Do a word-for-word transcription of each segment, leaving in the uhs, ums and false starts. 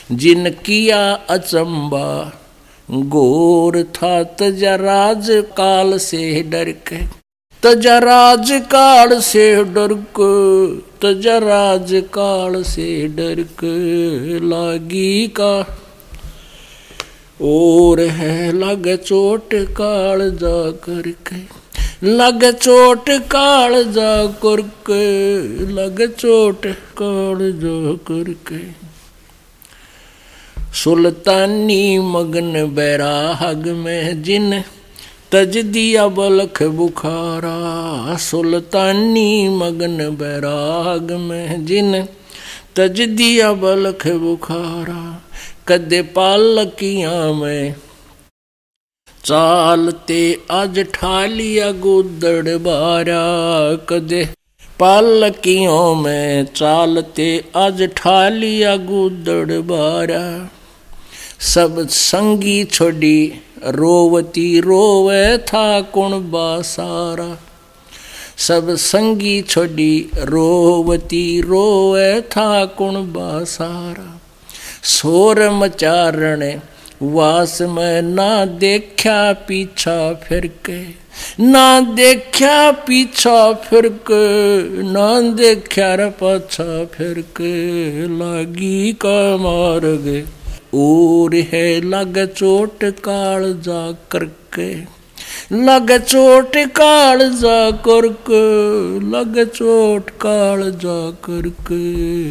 जिन किया अचंबा घोर था तजा राज काल से डर के, तजा राज काल से डर के, तजा राज काल से डर के लागी का और है लग चोट काल जा करके, लग चोट काल जा करके, लग चोट काल जा करके। सुल्तानी मगन बैराग में जिन तज दिया बलख बुखारा, सुल्तानी मगन बैराग में जिन तज दिया बलख बुखारा। कदे पालकियां में चालते आज ठालिया गुदड़ बारा, कदे पालकियों में चालते आज ठालिया गुदड़ बारा। सब संगी छोड़ी रोवती रोवे था कुण बासारा, सब संगी छोड़ी रोवती रोवे था कुण बासारा। शोर मचारण वास में ना देखा पीछा फिर के, ना देखा पीछा फिर के, ना देखा रे पाछा फिर के लागी का मार गे और है लग चोट काल जा करके, लग चोट काल जा करके, लग चोट काल जा करके।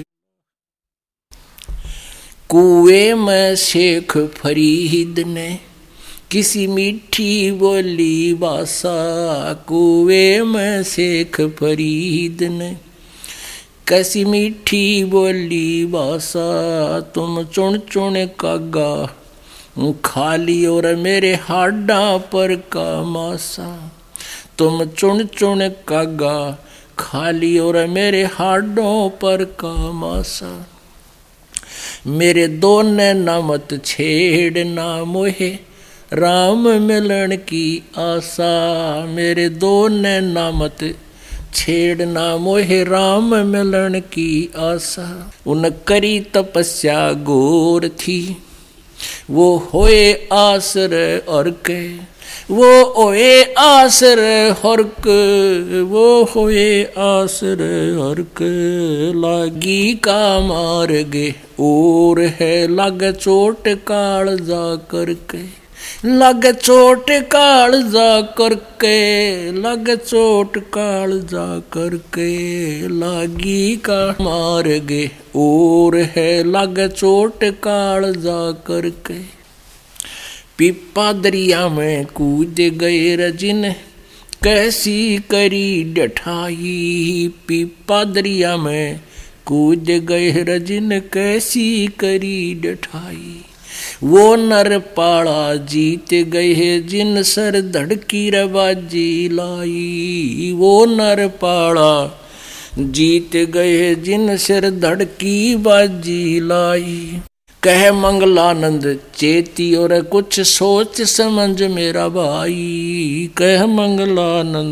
कुएं में शेख फरीद ने किसी मीठी बोली बासा, कुएं में शेख फरीद ने कैसी मीठी बोली बासा। तुम चुन चुन कागा खाली और मेरे हाडा पर का मासा, तुम चुन चुन कागा खाली और मेरे हाडों पर का मासा। मेरे दोने नामत छेड़ ना मोहे राम मिलन की आशा, मेरे दोने नामत छेड़ ना मोहे राम मिलन की आशा। उन करी तपस्या घोर थी वो होए आसर और के, वो होए आसर और के, वो होए आसर और के लागी का मार गे और है लग चोट काल जा करके, लग चोट काल जा करके, लग चोट काल जा करके लागी का मार गे और है लग चोट काल जा करके। पिपा दरिया में कूद गए रजिन कैसी करी डठाई, पिपा दरिया में कूद गए रजिन कैसी करी डठाई। वो नर पाड़ा जीत गए जिन सर धड़की रबाजी लाई, वो नर पाड़ा जीत गए जिन सिर धड़की बाजी लाई। कह मंगलानंद चेती और कुछ सोच समझ मेरा भाई, कह मंगलानंद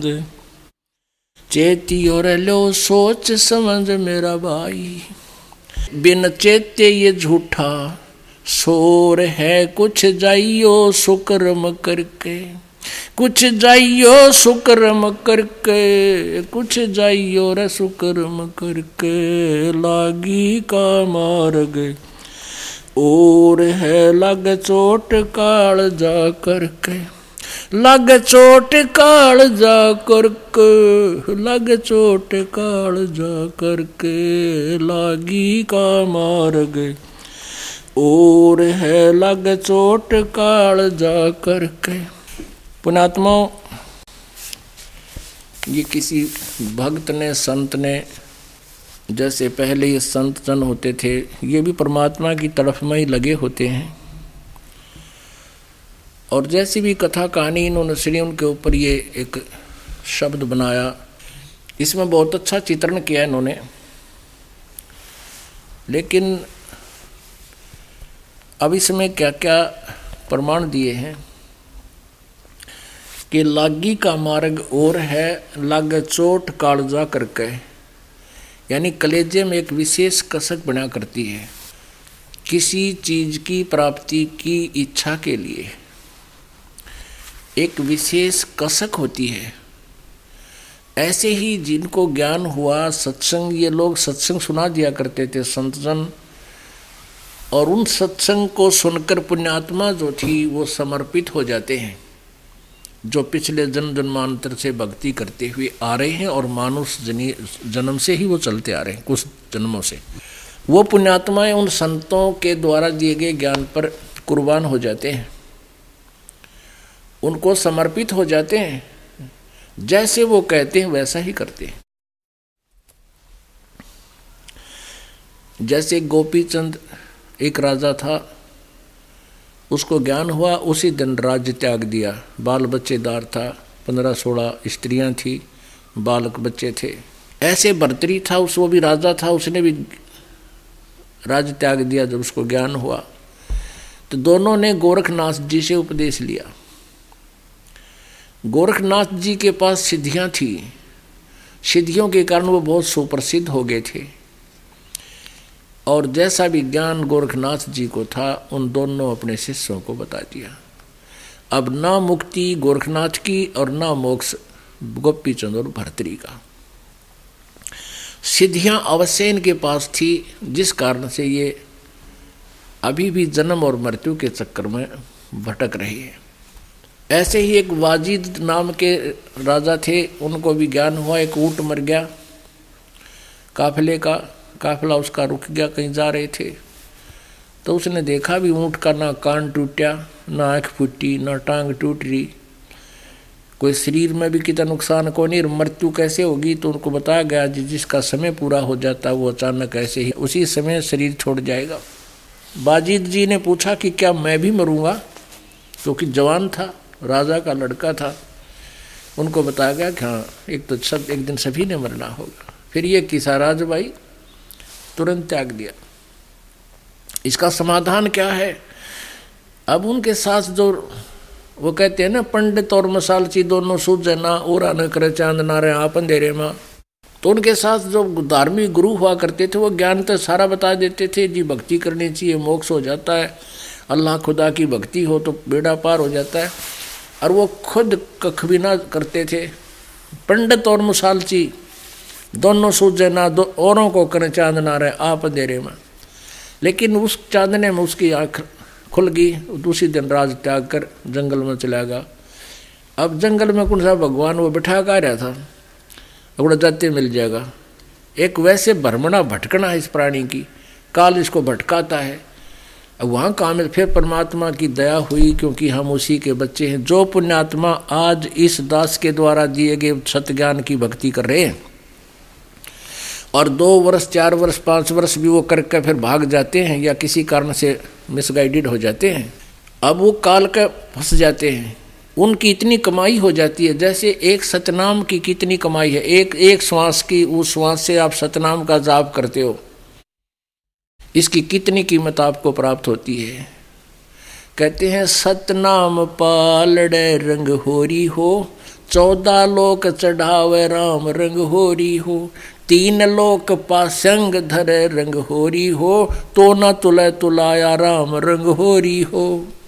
चेती और लो सोच समझ मेरा भाई। बिन चेते ये झूठा शोर है कुछ जाइयो सुकर्म करके, कुछ जाइयो सुकर्म करके, कुछ जाइयो रे सुकर्म करके लागी का मार गए और है लग चोट काल जा करके, लग चोट काल जा करके, लग चोट काल जा करके लागी का मार गए और है लग चोट काल जा करके। पुणात्माओं, ये किसी भक्त ने संत ने, जैसे पहले ये संत जन होते थे ये भी परमात्मा की तरफ में ही लगे होते हैं, और जैसी भी कथा कहानी इन्होंने सुनी उनके ऊपर ये एक शब्द बनाया। इसमें बहुत अच्छा चित्रण किया इन्होंने, लेकिन अब इसमें क्या क्या प्रमाण दिए हैं कि लागी का मार्ग और है लग चोट कालजा करके, यानी कलेजे में एक विशेष कसक बना करती है। किसी चीज की प्राप्ति की इच्छा के लिए एक विशेष कसक होती है। ऐसे ही जिनको ज्ञान हुआ सत्संग, ये लोग सत्संग सुना दिया करते थे संतजन, और उन सत्संग को सुनकर पुण्यात्मा जो थी वो समर्पित हो जाते हैं, जो पिछले जन्म जन्मांतर से भक्ति करते हुए आ रहे हैं और मानुष जन्म से ही वो चलते आ रहे हैं, कुछ जन्मों से। वो पुण्यात्माएं उन संतों के द्वारा दिए गए ज्ञान पर कुर्बान हो जाते हैं, उनको समर्पित हो जाते हैं, जैसे वो कहते हैं वैसा ही करते हैं। जैसे गोपीचंद एक राजा था, उसको ज्ञान हुआ, उसी दिन राज्य त्याग दिया। बाल बच्चेदार था, पंद्रह सोलह स्त्रियां थी, बालक बच्चे थे। ऐसे भर्तरी था उस, वो भी राजा था, उसने भी राज्य त्याग दिया जब उसको ज्ञान हुआ। तो दोनों ने गोरखनाथ जी से उपदेश लिया। गोरखनाथ जी के पास सिद्धियां थी, सिद्धियों के कारण वो बहुत सुप्रसिद्ध हो गए थे, और जैसा भी ज्ञान गोरखनाथ जी को था उन दोनों अपने शिष्यों को बता दिया। अब ना मुक्ति गोरखनाथ की और ना मोक्ष गोपीचंद और भर्तरी का। सिद्धियां अवश्य इनके पास थी, जिस कारण से ये अभी भी जन्म और मृत्यु के चक्कर में भटक रही है। ऐसे ही एक वाजिद नाम के राजा थे, उनको भी ज्ञान हुआ। एक ऊंट मर गया, काफिले का काफिला उसका रुक गया, कहीं जा रहे थे, तो उसने देखा भी ऊंट का ना कान टूटा, ना आँख फूटी, ना टांग टूट रही, कोई शरीर में भी कितना नुकसान को नहीं, मृत्यु कैसे होगी। तो उनको बताया गया जी जिसका समय पूरा हो जाता है वो अचानक ऐसे ही उसी समय शरीर छोड़ जाएगा। बाजिद जी ने पूछा कि क्या मैं भी मरूंगा, क्योंकि जवान था, राजा का लड़का था। उनको बताया गया कि हाँ एक तो सब एक दिन सभी ने मरना होगा। फिर ये किसा राज भाई तुरंत त्याग दिया। इसका समाधान क्या है? अब उनके साथ जो वो कहते हैं ना, पंडित और मसालची दोनों सूझे ना, ओरा न करे चांद ना रहे आप अंधेरे में। तो उनके साथ जो धार्मिक गुरु हुआ करते थे वो ज्ञान तो सारा बता देते थे जी, भक्ति करनी चाहिए, मोक्ष हो जाता है, अल्लाह खुदा की भक्ति हो तो बेड़ा पार हो जाता है। और वो खुद कख भी ना करते थे। पंडित और मसालची दोनों सूझे ना, दो औरों को करे चांद ना रहे आप अंधेरे में। लेकिन उस चांदने में उसकी आँख खुल गई, दूसरी दिन राज त्याग कर जंगल में चला गया। अब जंगल में कौन सा भगवान वो बिठा कर रहा था, अगड़ा जाते मिल जाएगा। एक वैसे भ्रमणा भटकना है इस प्राणी की, काल इसको भटकाता है। अब वहाँ काम फिर परमात्मा की दया हुई, क्योंकि हम उसी के बच्चे हैं। जो पुण्यात्मा आज इस दास के द्वारा दिए गए सत्य की भक्ति कर रहे हैं और दो वर्ष चार वर्ष पाँच वर्ष भी वो करके फिर भाग जाते हैं या किसी कारण से मिसगाइडेड हो जाते हैं, अब वो काल का फंस जाते हैं। उनकी इतनी कमाई हो जाती है, जैसे एक सतनाम की कितनी कमाई है, एक एक श्वास की, उस श्वास से आप सतनाम का जाप करते हो, इसकी कितनी कीमत आपको प्राप्त होती है। कहते हैं सतनाम पालड़े रंग होरी हो, चौदह लोक चढ़ावे राम रंग होरी हो, तीन लोक पासंग धरे रंग होरी हो, तो न तुले तुलाया राम रंग होरी हो।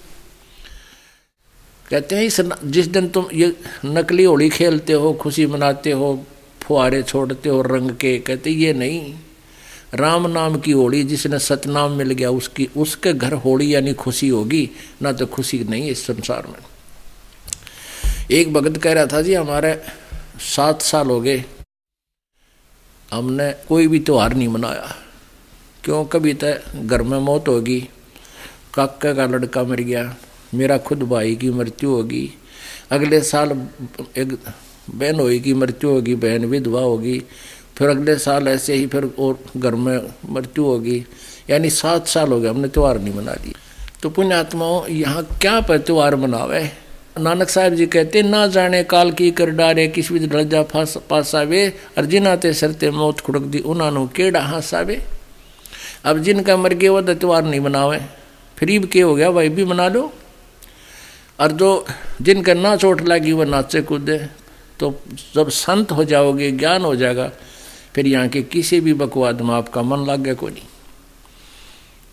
कहते हैं इस जिस दिन तुम ये नकली होली खेलते हो, खुशी मनाते हो, फुहारे छोड़ते हो रंग के, कहते ये नहीं, राम नाम की होली, जिसने सतनाम मिल गया उसकी उसके घर होली यानी खुशी होगी, ना तो खुशी नहीं इस संसार में। एक भगत कह रहा था जी हमारे सात साल हो गए हमने कोई भी त्योहार नहीं मनाया, क्यों? कभी तो घर में मौत होगी, काका का लड़का मर गया, मेरा खुद भाई की मृत्यु होगी, अगले साल एक बहन होगी की मृत्यु होगी, बहन विधवा होगी, फिर अगले साल ऐसे ही फिर और घर में मृत्यु होगी, यानी सात साल हो गए हमने त्यौहार नहीं मना दिए। तो पुण्यात्माओं यहाँ क्या पर त्यौहार मनावे? नानक साहब जी कहते ना जाने काल की कर डारे, किस विध लज्जा पासावे, और जिनाते सरते मौत खुड़क दी उन्होंने केड़ा हासावे। अब जिनका मर गया वो त्यौहार नहीं मनावे, फिर के हो गया भाई भी मना लो। और जो जिनका ना चोट लगी वो नाचे कूदे। तो जब संत हो जाओगे, ज्ञान हो जाएगा, फिर यहाँ के किसी भी बकवाद में आपका मन लग गया को नहीं।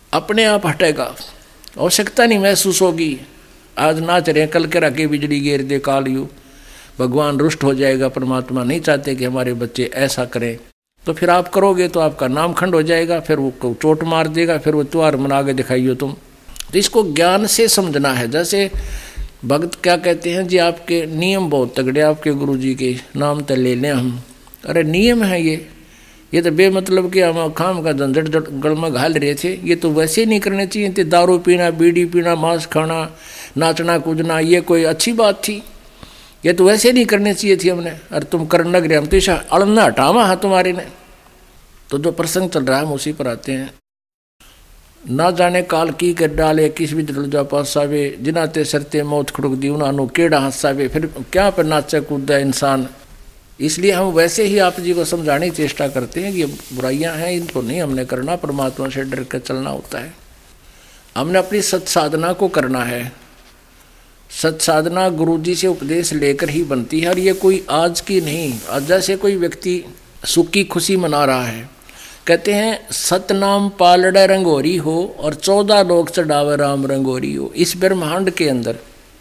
अपने आप हटेगा, आवश्यकता नहीं महसूस होगी। आज नाच रहे कल के रखे बिजली गिर दे कालयू, भगवान रुष्ट हो जाएगा, परमात्मा नहीं चाहते कि हमारे बच्चे ऐसा करें, तो फिर आप करोगे तो आपका नाम खंड हो जाएगा, फिर वो चोट मार देगा, फिर वो त्योहार मना के दिखाइयो तुम। तो इसको ज्ञान से समझना है। जैसे भक्त क्या कहते हैं जी, आपके नियम बहुत तगड़े, आपके गुरु जी के नाम तो ले लें हम। अरे नियम है ये ये तो बेमतलब के हम खाम का झंझट गल में घाल रहे थे, ये तो वैसे नहीं करने चाहिए थे। दारू पीना, बीड़ी पीना, मांस खाना, नाचना कूदना, ये कोई अच्छी बात थी? ये तो वैसे नहीं करने चाहिए थी हमने। अरे तुम करने लग रहे, हम तो इसे अड़ना हटावा है तुम्हारे ने। तो जो प्रसंग चल रहा है हम उसी पर आते हैं। ना जाने काल की कर डाले, किस भी दिल जा पासावे, जिनाते सरते मौत खड़ुक दी, उन्होंने केड़ा हंसावे। फिर क्या पर नाचा कूदा इंसान। इसलिए हम वैसे ही आप जी को समझाने की चेष्टा करते हैं कि ये बुराइयां हैं, इनको नहीं हमने करना, परमात्मा से डर कर चलना होता है। हमने अपनी सत्साधना को करना है। सत्साधना गुरु जी से उपदेश लेकर ही बनती है, और ये कोई आज की नहीं। आज जैसे कोई व्यक्ति सुख की खुशी मना रहा है, कहते हैं सतनाम पालड़े रंगोरी हो और चौदह लोग चढ़ावे राम रंगोरी हो। इस ब्रह्मांड के अंदर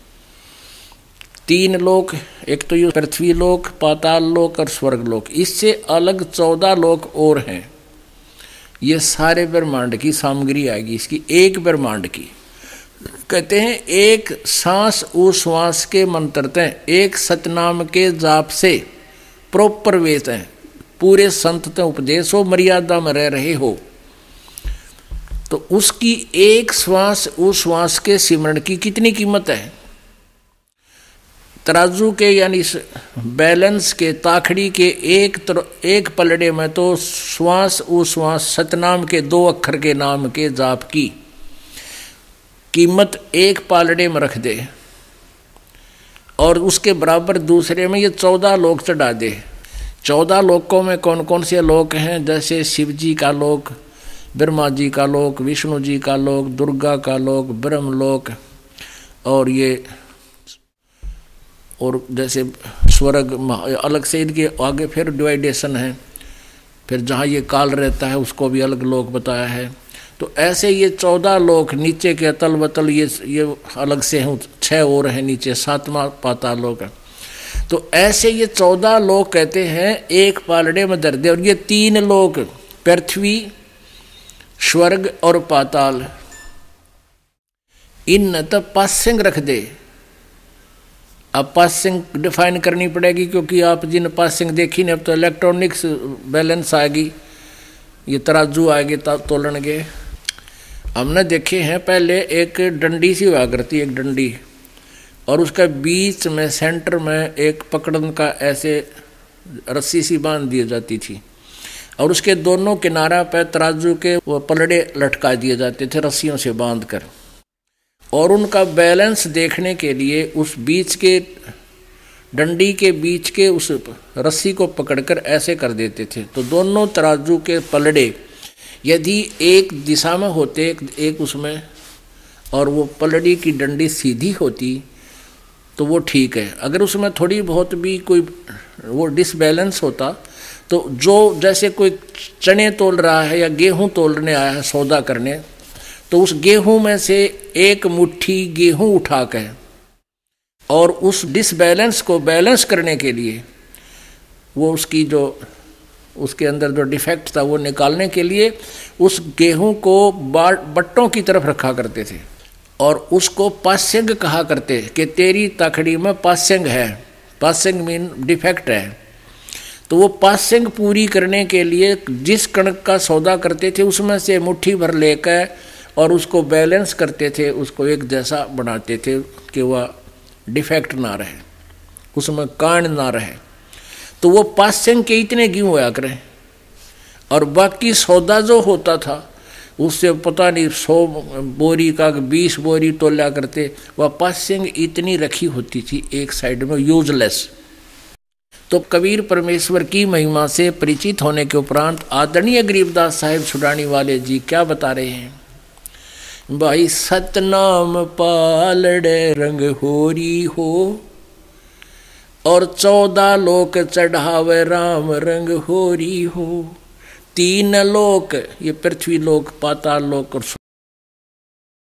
तीन लोक, एक तो ये पृथ्वी लोक, पाताल लोक और स्वर्ग लोक, इससे अलग चौदह लोक और हैं। ये सारे ब्रह्मांड की सामग्री आएगी इसकी, एक ब्रह्मांड की। कहते हैं एक सांस उश्वास के मंत्रते, एक सतनाम के जाप से प्रॉपर वेत हैं, पूरे संत उपदेश हो, मर्यादा में रह रहे हो, तो उसकी एक श्वास उश्वास के सिमरण की कितनी कीमत है। तराजू के यानी बैलेंस के ताखड़ी के एक तर, एक पलड़े में तो श्वास उश्वास सतनाम के दो अक्षर के नाम के जाप की कीमत एक पालड़े में रख दे, और उसके बराबर दूसरे में ये चौदह लोक चढ़ा दे। चौदह लोकों में कौन कौन से लोक हैं? जैसे शिव जी का लोक, ब्रह्मा जी का लोक, विष्णु जी का लोक, दुर्गा का लोक, ब्रह्मलोक, और ये और जैसे स्वर्ग अलग से इनके आगे फिर डिवाइडेशन है। फिर जहाँ ये काल रहता है उसको भी अलग लोक बताया है। तो ऐसे ये चौदह लोक, नीचे के अतल बतल ये ये अलग से हैं, छः और हैं नीचे, सातवां पाताल लोक है। तो ऐसे ये चौदह लोक कहते हैं एक पालड़े में दर्दे। और ये तीन लोक पृथ्वी, स्वर्ग और पाताल, इन न तो पासिंग रख दे। अब पासिंग डिफाइन करनी पड़ेगी, क्योंकि आप जिन पासिंग देखी नहीं, अब तो इलेक्ट्रॉनिक्स बैलेंस आएगी, ये तराजू आएगी तोलन के। हमने देखे हैं पहले एक डंडी सी हुआ करती, एक डंडी, और उसका बीच में सेंटर में एक पकड़न का ऐसे रस्सी सी बांध दी जाती थी, और उसके दोनों किनारा पर तराजू के वो पलड़े लटका दिए जाते थे रस्सियों से बांध कर। और उनका बैलेंस देखने के लिए उस बीच के डंडी के बीच के उस रस्सी को पकड़कर ऐसे कर देते थे। तो दोनों तराजू के पलड़े यदि एक दिशा में होते, एक, एक उसमें, और वो पलड़ी की डंडी सीधी होती तो वो ठीक है। अगर उसमें थोड़ी बहुत भी कोई वो डिसबैलेंस होता, तो जो जैसे कोई चने तोल रहा है या गेहूं तोलने आया है सौदा करने, तो उस गेहूं में से एक मुट्ठी गेहूं उठा कर और उस डिसबैलेंस को बैलेंस करने के लिए, वो उसकी जो उसके अंदर जो डिफेक्ट था वो निकालने के लिए उस गेहूं को बट्टों की तरफ रखा करते थे, और उसको पास्यंग कहा करते कि तेरी ताखड़ी में पास्यंग है। पास्यंग मीन डिफेक्ट है। तो वो पास्यंग पूरी करने के लिए जिस कणक का सौदा करते थे उसमें से मुट्ठी भर लेकर और उसको बैलेंस करते थे, उसको एक जैसा बनाते थे कि वह डिफेक्ट ना रहे, उसमें कांड ना रहे। तो वो पास्यंग के इतने गेहूं होया करें, और बाकी सौदा जो होता था उससे पता नहीं सौ बोरी का बीस बोरी तोला करते, वह पास्यंग इतनी रखी होती थी एक साइड में यूजलेस। तो कबीर परमेश्वर की महिमा से परिचित होने के उपरांत आदरणीय गरीबदास साहिब छुड़ानी वाले जी क्या बता रहे हैं? भाई सतनाम पालड़े रंग होरी हो और चौदह लोक चढ़ावे राम रंग होरी हो। तीन लोक, ये पृथ्वी लोक, पाताल लोक और